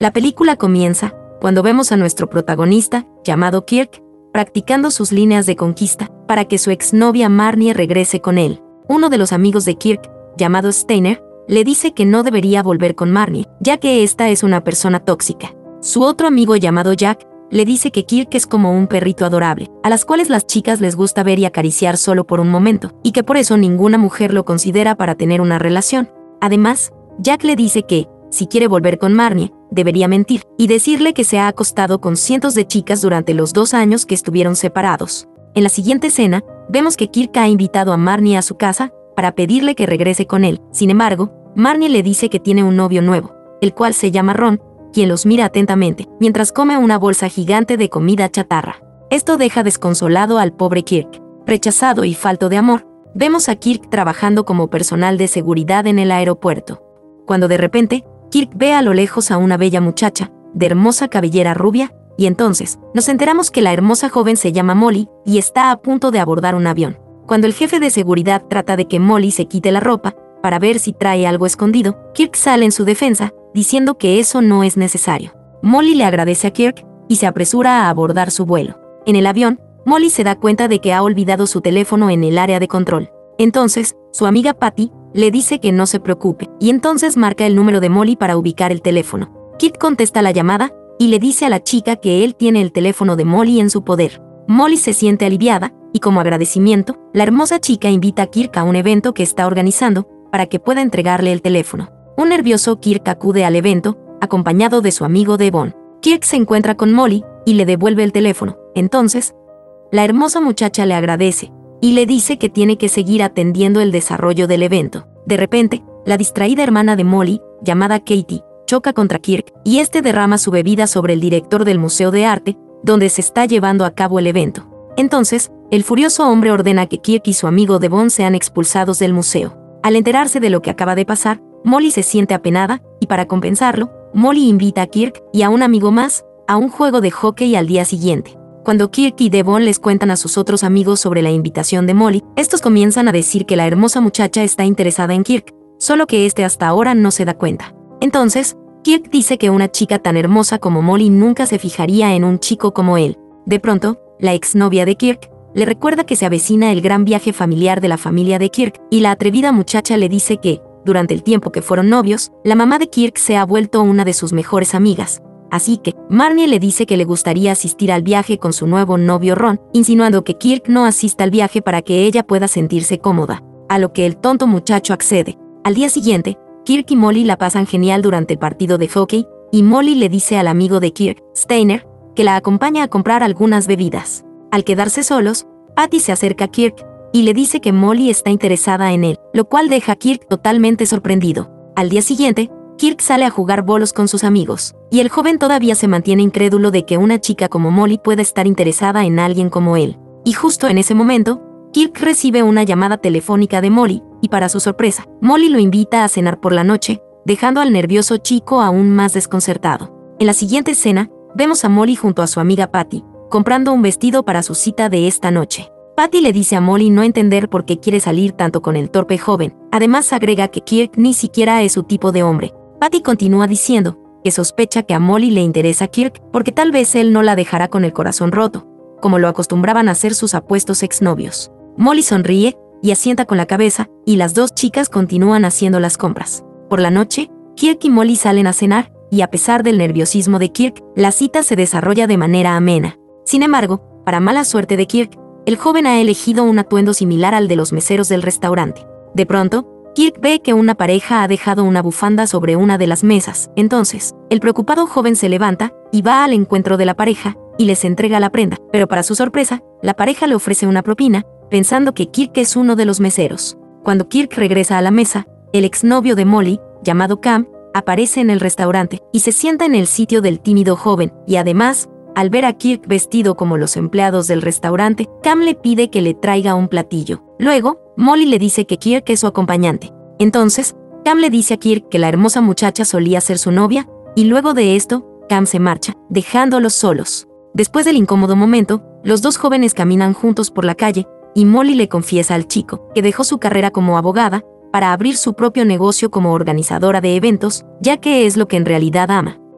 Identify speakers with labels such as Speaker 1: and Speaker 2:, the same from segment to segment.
Speaker 1: La película comienza cuando vemos a nuestro protagonista, llamado Kirk, practicando sus líneas de conquista para que su exnovia Marnie regrese con él. Uno de los amigos de Kirk, llamado Steiner, le dice que no debería volver con Marnie, ya que esta es una persona tóxica. Su otro amigo, llamado Jack, le dice que Kirk es como un perrito adorable, a las cuales las chicas les gusta ver y acariciar solo por un momento, y que por eso ninguna mujer lo considera para tener una relación. Además, Jack le dice que, si quiere volver con Marnie, debería mentir, y decirle que se ha acostado con cientos de chicas durante los 2 años que estuvieron separados. En la siguiente escena, vemos que Kirk ha invitado a Marnie a su casa para pedirle que regrese con él. Sin embargo, Marnie le dice que tiene un novio nuevo, el cual se llama Ron, quien los mira atentamente, mientras come una bolsa gigante de comida chatarra. Esto deja desconsolado al pobre Kirk. Rechazado y falto de amor, vemos a Kirk trabajando como personal de seguridad en el aeropuerto. Cuando de repente, Kirk ve a lo lejos a una bella muchacha, de hermosa cabellera rubia, y entonces, nos enteramos que la hermosa joven se llama Molly y está a punto de abordar un avión. Cuando el jefe de seguridad trata de que Molly se quite la ropa, para ver si trae algo escondido, Kirk sale en su defensa, diciendo que eso no es necesario. Molly le agradece a Kirk y se apresura a abordar su vuelo. En el avión, Molly se da cuenta de que ha olvidado su teléfono en el área de control. Entonces, su amiga Patty le dice que no se preocupe, y entonces marca el número de Molly para ubicar el teléfono. Kirk contesta la llamada y le dice a la chica que él tiene el teléfono de Molly en su poder. Molly se siente aliviada, y como agradecimiento, la hermosa chica invita a Kirk a un evento que está organizando para que pueda entregarle el teléfono. Un nervioso Kirk acude al evento, acompañado de su amigo Devon. Kirk se encuentra con Molly y le devuelve el teléfono. Entonces, la hermosa muchacha le agradece y le dice que tiene que seguir atendiendo el desarrollo del evento. De repente, la distraída hermana de Molly, llamada Katie, choca contra Kirk y este derrama su bebida sobre el director del Museo de Arte, donde se está llevando a cabo el evento. Entonces, el furioso hombre ordena que Kirk y su amigo Devon sean expulsados del museo. Al enterarse de lo que acaba de pasar, Molly se siente apenada, y para compensarlo, Molly invita a Kirk y a un amigo más a un juego de hockey al día siguiente. Cuando Kirk y Devon les cuentan a sus otros amigos sobre la invitación de Molly, estos comienzan a decir que la hermosa muchacha está interesada en Kirk, solo que este hasta ahora no se da cuenta. Entonces, Kirk dice que una chica tan hermosa como Molly nunca se fijaría en un chico como él. De pronto, la exnovia de Kirk le recuerda que se avecina el gran viaje familiar de la familia de Kirk, y la atrevida muchacha le dice que, durante el tiempo que fueron novios, la mamá de Kirk se ha vuelto una de sus mejores amigas. Así que, Marnie le dice que le gustaría asistir al viaje con su nuevo novio Ron, insinuando que Kirk no asista al viaje para que ella pueda sentirse cómoda, a lo que el tonto muchacho accede. Al día siguiente, Kirk y Molly la pasan genial durante el partido de hockey, y Molly le dice al amigo de Kirk, Steiner, que la acompaña a comprar algunas bebidas. Al quedarse solos, Patty se acerca a Kirk y le dice que Molly está interesada en él, lo cual deja a Kirk totalmente sorprendido. Al día siguiente, Kirk sale a jugar bolos con sus amigos, y el joven todavía se mantiene incrédulo de que una chica como Molly pueda estar interesada en alguien como él. Y justo en ese momento, Kirk recibe una llamada telefónica de Molly, y para su sorpresa, Molly lo invita a cenar por la noche, dejando al nervioso chico aún más desconcertado. En la siguiente escena, vemos a Molly junto a su amiga Patty, comprando un vestido para su cita de esta noche. Patty le dice a Molly no entender por qué quiere salir tanto con el torpe joven. Además agrega que Kirk ni siquiera es su tipo de hombre. Patty continúa diciendo que sospecha que a Molly le interesa Kirk porque tal vez él no la dejará con el corazón roto, como lo acostumbraban a hacer sus apuestos exnovios. Molly sonríe y asienta con la cabeza, y las dos chicas continúan haciendo las compras. Por la noche, Kirk y Molly salen a cenar, y a pesar del nerviosismo de Kirk, la cita se desarrolla de manera amena. Sin embargo, para mala suerte de Kirk, el joven ha elegido un atuendo similar al de los meseros del restaurante. De pronto, Kirk ve que una pareja ha dejado una bufanda sobre una de las mesas. Entonces, el preocupado joven se levanta y va al encuentro de la pareja y les entrega la prenda. Pero para su sorpresa, la pareja le ofrece una propina, pensando que Kirk es uno de los meseros. Cuando Kirk regresa a la mesa, el exnovio de Molly, llamado Cam, aparece en el restaurante y se sienta en el sitio del tímido joven, y además, al ver a Kirk vestido como los empleados del restaurante, Cam le pide que le traiga un platillo. Luego, Molly le dice que Kirk es su acompañante. Entonces, Cam le dice a Kirk que la hermosa muchacha solía ser su novia, y luego de esto, Cam se marcha, dejándolos solos. Después del incómodo momento, los dos jóvenes caminan juntos por la calle, y Molly le confiesa al chico que dejó su carrera como abogada para abrir su propio negocio como organizadora de eventos, ya que es lo que en realidad ama.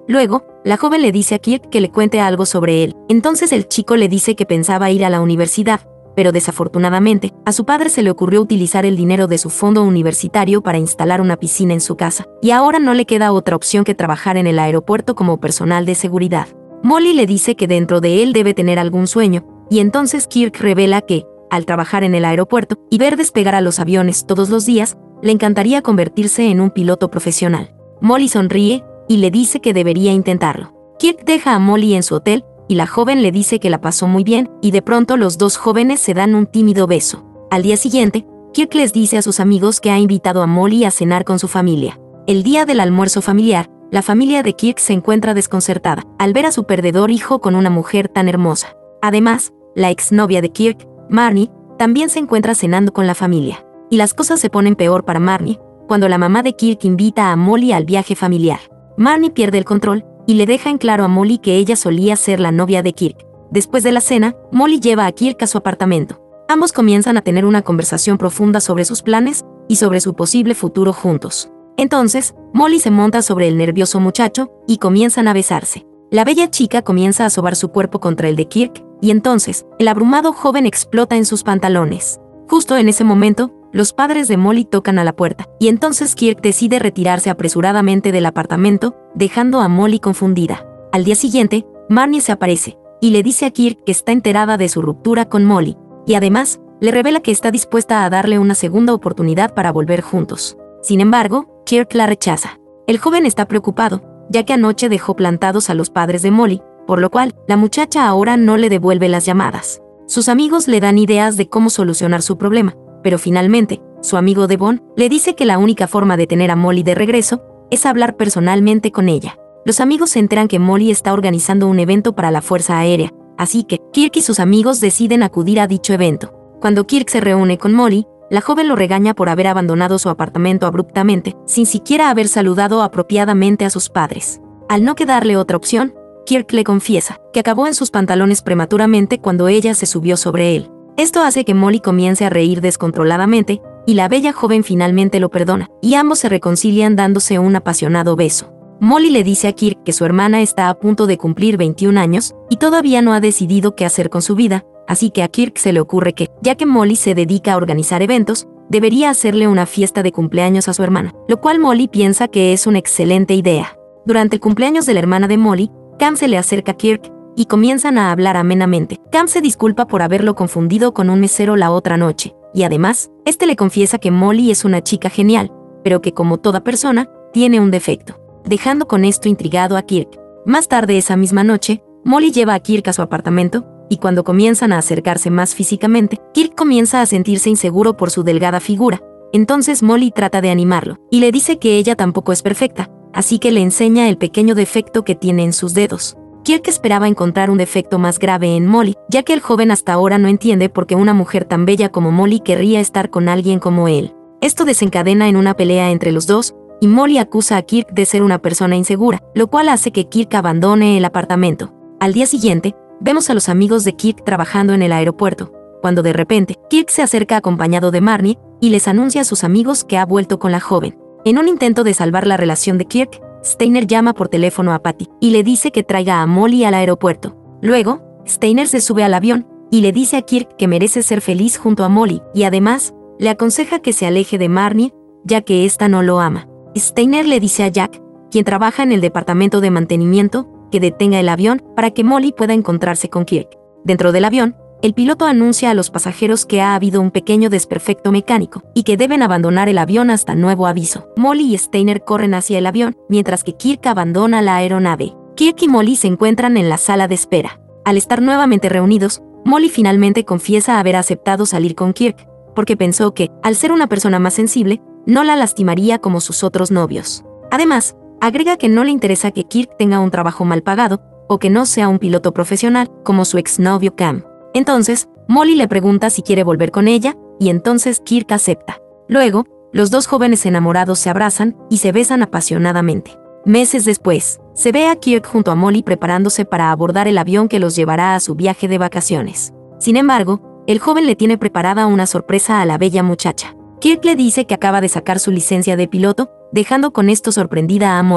Speaker 1: Luego, la joven le dice a Kirk que le cuente algo sobre él. Entonces el chico le dice que pensaba ir a la universidad, pero desafortunadamente, a su padre se le ocurrió utilizar el dinero de su fondo universitario para instalar una piscina en su casa, y ahora no le queda otra opción que trabajar en el aeropuerto como personal de seguridad. Molly le dice que dentro de él debe tener algún sueño, y entonces Kirk revela que, al trabajar en el aeropuerto y ver despegar a los aviones todos los días, le encantaría convertirse en un piloto profesional. Molly sonríe y le dice que debería intentarlo. Kirk deja a Molly en su hotel y la joven le dice que la pasó muy bien, y de pronto los dos jóvenes se dan un tímido beso. Al día siguiente, Kirk les dice a sus amigos que ha invitado a Molly a cenar con su familia. El día del almuerzo familiar, la familia de Kirk se encuentra desconcertada al ver a su perdedor hijo con una mujer tan hermosa. Además, la exnovia de Kirk, Marnie, también se encuentra cenando con la familia. Y las cosas se ponen peor para Marnie cuando la mamá de Kirk invita a Molly al viaje familiar. Marnie pierde el control y le deja en claro a Molly que ella solía ser la novia de Kirk. Después de la cena, Molly lleva a Kirk a su apartamento. Ambos comienzan a tener una conversación profunda sobre sus planes y sobre su posible futuro juntos. Entonces, Molly se monta sobre el nervioso muchacho y comienzan a besarse. La bella chica comienza a sobar su cuerpo contra el de Kirk, y entonces, el abrumado joven explota en sus pantalones. Justo en ese momento, los padres de Molly tocan a la puerta, y entonces Kirk decide retirarse apresuradamente del apartamento, dejando a Molly confundida. Al día siguiente, Marnie se aparece, y le dice a Kirk que está enterada de su ruptura con Molly, y además, le revela que está dispuesta a darle una segunda oportunidad para volver juntos. Sin embargo, Kirk la rechaza. El joven está preocupado, ya que anoche dejó plantados a los padres de Molly, por lo cual, la muchacha ahora no le devuelve las llamadas. Sus amigos le dan ideas de cómo solucionar su problema, pero finalmente, su amigo Devon le dice que la única forma de tener a Molly de regreso es hablar personalmente con ella. Los amigos se enteran que Molly está organizando un evento para la Fuerza Aérea, así que Kirk y sus amigos deciden acudir a dicho evento. Cuando Kirk se reúne con Molly, la joven lo regaña por haber abandonado su apartamento abruptamente, sin siquiera haber saludado apropiadamente a sus padres. Al no quedarle otra opción, Kirk le confiesa que acabó en sus pantalones prematuramente cuando ella se subió sobre él. Esto hace que Molly comience a reír descontroladamente, y la bella joven finalmente lo perdona, y ambos se reconcilian dándose un apasionado beso. Molly le dice a Kirk que su hermana está a punto de cumplir 21 años, y todavía no ha decidido qué hacer con su vida, así que a Kirk se le ocurre que, ya que Molly se dedica a organizar eventos, debería hacerle una fiesta de cumpleaños a su hermana, lo cual Molly piensa que es una excelente idea. Durante el cumpleaños de la hermana de Molly, Cam se le acerca a Kirk, y comienzan a hablar amenamente. Cam se disculpa por haberlo confundido con un mesero la otra noche, y además, este le confiesa que Molly es una chica genial, pero que como toda persona, tiene un defecto, dejando con esto intrigado a Kirk. Más tarde esa misma noche, Molly lleva a Kirk a su apartamento, y cuando comienzan a acercarse más físicamente, Kirk comienza a sentirse inseguro por su delgada figura. Entonces Molly trata de animarlo, y le dice que ella tampoco es perfecta, así que le enseña el pequeño defecto que tiene en sus dedos. Kirk esperaba encontrar un defecto más grave en Molly, ya que el joven hasta ahora no entiende por qué una mujer tan bella como Molly querría estar con alguien como él. Esto desencadena en una pelea entre los dos, y Molly acusa a Kirk de ser una persona insegura, lo cual hace que Kirk abandone el apartamento. Al día siguiente, vemos a los amigos de Kirk trabajando en el aeropuerto, cuando de repente, Kirk se acerca acompañado de Marnie, y les anuncia a sus amigos que ha vuelto con la joven. En un intento de salvar la relación de Kirk, Steiner llama por teléfono a Patty y le dice que traiga a Molly al aeropuerto. Luego, Steiner se sube al avión y le dice a Kirk que merece ser feliz junto a Molly, y además, le aconseja que se aleje de Marnie, ya que ésta no lo ama. Steiner le dice a Jack, quien trabaja en el departamento de mantenimiento, que detenga el avión para que Molly pueda encontrarse con Kirk. Dentro del avión, el piloto anuncia a los pasajeros que ha habido un pequeño desperfecto mecánico y que deben abandonar el avión hasta nuevo aviso. Molly y Steiner corren hacia el avión, mientras que Kirk abandona la aeronave. Kirk y Molly se encuentran en la sala de espera. Al estar nuevamente reunidos, Molly finalmente confiesa haber aceptado salir con Kirk, porque pensó que, al ser una persona más sensible, no la lastimaría como sus otros novios. Además, agrega que no le interesa que Kirk tenga un trabajo mal pagado, o que no sea un piloto profesional, como su exnovio Cam. Entonces, Molly le pregunta si quiere volver con ella, y entonces Kirk acepta. Luego, los dos jóvenes enamorados se abrazan y se besan apasionadamente. Meses después, se ve a Kirk junto a Molly preparándose para abordar el avión que los llevará a su viaje de vacaciones. Sin embargo, el joven le tiene preparada una sorpresa a la bella muchacha. Kirk le dice que acaba de sacar su licencia de piloto, dejando con esto sorprendida a Molly.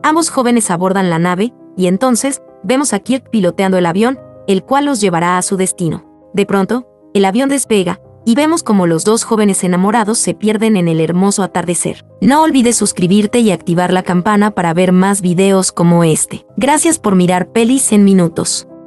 Speaker 1: Ambos jóvenes abordan la nave, y entonces, vemos a Kirk piloteando el avión, el cual los llevará a su destino. De pronto, el avión despega, y vemos como los dos jóvenes enamorados se pierden en el hermoso atardecer. No olvides suscribirte y activar la campana para ver más videos como este. Gracias por mirar Pelis en Minutos.